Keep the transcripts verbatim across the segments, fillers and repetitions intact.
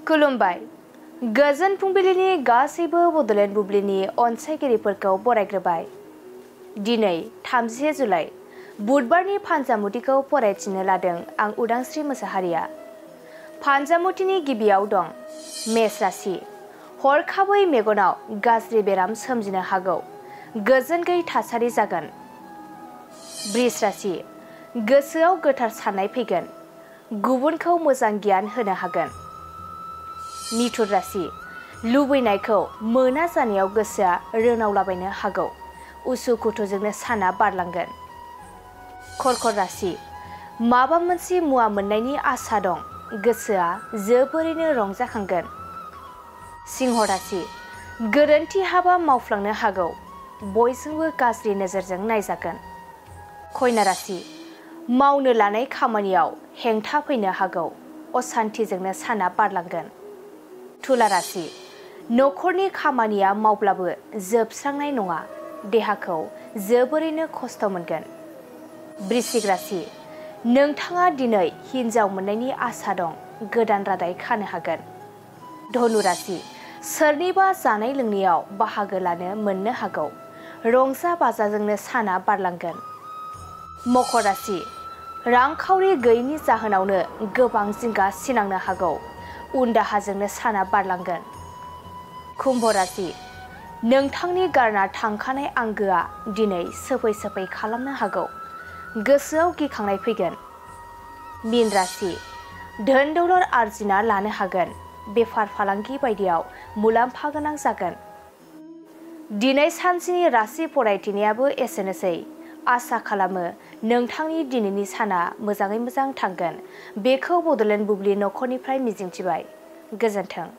खुलुमबाय गोजोन फुंबिलिनि गासैबो बडलेण्ड बुब्लिनि अनसायगिरिफोरखौ बरायग्रोबाय। दिनै थामजिसे जुलाइ बुधबारनि फानजामुथिखौ फरायथिनो लादों आं उदांस्रि मोसाहारिया। फानजामुथिनि गिबियाव दं मेष राशि। हरखाबै मेगनाव गाज्रि बेराम सोमजिनो हागौ, गोजोन गैयै थासारि जागोन। बृष राशि। गोसोआव गोथार साननाय फैगोन, गुबुनखौ मोजां गियान होनो हागोन। मिथुन राशि। लुबैनायखौ मोना जानायाव गोसोआ रोनावलाबायनो हागौ, उसुखुथुजोंनो साना बारलांगोन। कर्कट राशि। माबा मोनसे मुवा मोननायनि आसा दं, गोसोआ जोबोरैनो रंजाखांगोन। सिंह राशि। गोरोन्थि हाबा मावफ्लांनो हागौ, बयजोंबो गाज्रि नोजोरजों नायजागोन। कन्या राशि। मावनो लानाय खामानियाव हेंथा फैनो हागौ, असान्थिजोंनो साना बारलांगोन। तुला राशि। नखरनि खामानिया मावब्लाबो जोबस्रांनाय नङा, देहाखौ जोबोरैनो खस्थ' मोनगोन। वृश्चिक राशि। नोंथाङा दिनै हिन्जाव मोननायनि आसा दं, गोदान रादाय खानो हागोन। धनु राशि। सोरनिबा जानाय लोंनायाव बाहागो लानो मोननो हागौ, रंजा बाजाजोंनो साना बारलांगोन। मकर राशि। रांखावरि गैयैनि जाहोनावनो गोबां जिंगा सिनांनो हागौ, उन दाहाजोंनो साना बारलांगोन। कुम्भ राशि। नोंथांनि गारना थांखानाय आंगोआ दिनै सोफै सोफै खालामनो हागौ, गोसोआव गिखांनाय फैगोन। मीन राशि। धोन दौलत आरजिना लानो हागोन, बेफार फालांगि बायदियाव मुलाम्फा गोनां जागोन। दिनै सानसेनि राशि फरायथिनायाबो एसेनोसै। आसा खालामो नोंथांनि दिनैनि साना मोजाङै मोजां थांगोन, बेखौ बडलेण्ड बुब्लि नखरनिफ्राय मिजिंथिबाय। गोजोन्थों।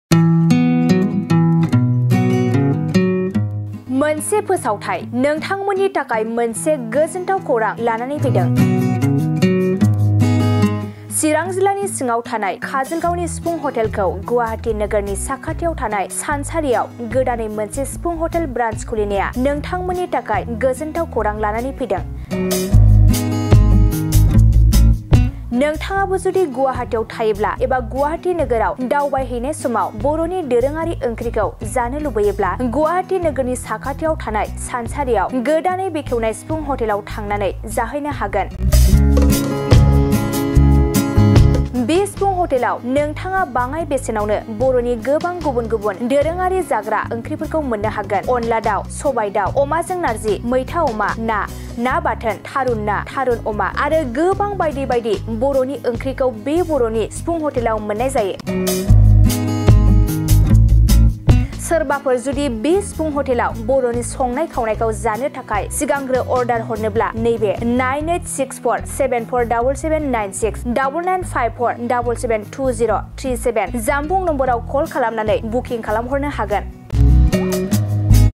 मोनसे फोसावथाय नोंथांमोननि थाखाय मोनसे गोजोनथाव खौरां लानानै फैदों। चिरां जिल्लानि सिङाव थानाय काजलगावनि सिफुं हटेलखौ गुवाहाटी नोगोरनि साखाथियाव थानाय सानसारियाव गोदानै मोनसे सिफुं हटेल ब्रान्च खुलिनाया नोंथांमोननि थाखाय गोजोनथाव खौरां लानानै फैदों। नोंथाङाबो जुदि गुवाहाटीयाव थायोब्ला एबा गुवाहाटी नोगोराव दावबायहैनाय समाव बर'नि दोरोङारि ओंख्रिखौ जानो लुबैयोब्ला गुवाहाटी नोगोरनि साखाथियाव थानाय सानसारियाव गोदानै बेखेवनाय सिफुं हटेलाव थांनानै जाहैनो हागोन। बे सिफुं हटेलाव नोंथाङा बाङाय बेसेनावनो बर'नि गोबां गुबुन गुबुन दोरोङारि जाग्रा ओंख्रिफोरखौ मोननो हागोन। अनला दाउ, सबाय दाउ, अमाजों नारजि, मैथा अमा, ना, ना बाथोन, थारुन ना, थारुन अमा आरो गोबां बायदि बायदि बर'नि ओंख्रिखौ बे बर'नि सिफुं हटेलाव मोननाय जायो। सोरबाफोर जुदि बे सिफुं हटेलाव बर'नि संनाय खावनायखौ जानो थाखाय सिगांग्रो अर्डार हरनोब्ला नैबे nine eight six four seven four double seven nine six double nine five four double seven two zero' three seven जानबुं नम्बराव कल खालामनानै बुकिं खालामहरनो हागोन।